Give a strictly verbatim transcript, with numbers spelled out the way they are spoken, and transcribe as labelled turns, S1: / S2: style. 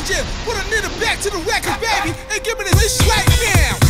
S1: gym. Put a nigga back to the record, baby, and give me this right now.